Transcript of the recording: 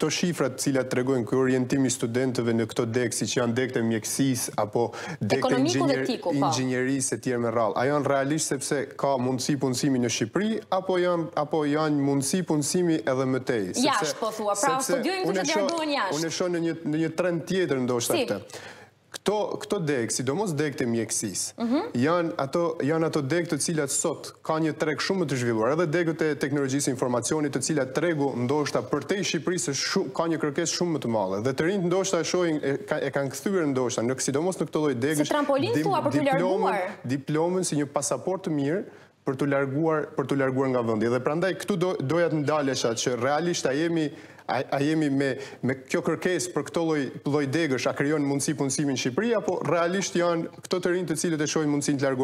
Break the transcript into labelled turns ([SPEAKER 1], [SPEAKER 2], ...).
[SPEAKER 1] këto shifrat cilat tregojnë ky orientimi studentëve në këto degë, siç janë degët e mjekësisë apo degët e inxhinierisë e tjerë me radhë, a janë realisht sepse ka mundësi punësimi në Shqipëri apo janë mundësi punësimi edhe më tej?
[SPEAKER 2] Jashtë po thua, pra studiojnë të largohen jashtë.
[SPEAKER 1] Unë e shoh në një trend tjetër ndoshta këtë. Këto degë, sidomos degët e mjekësisë, janë ato degë të cilat sot ka një treg shumë më të zhvilluar, edhe degët e teknologjisë informacionit, të cilat tregu ndoshta përtej Shqipërisë ka një kërkesë shumë më të madhe. Dhe të rinjt ndoshta e kanë kthyer ndoshta, sidomos në këto lloj degësh,
[SPEAKER 2] si trampolin thua për të larguar
[SPEAKER 1] diplomën si një pasaportë të mirë për të larguar nga vendi. Dhe prandaj këtu doja të ndalesha që realisht a jemi me kjo kërkesë për këto lloj degësh, a krijon mundësi punësimi në Shqipëri, apo realisht janë këto të rinj të cilët e shohin mundësinë të largohen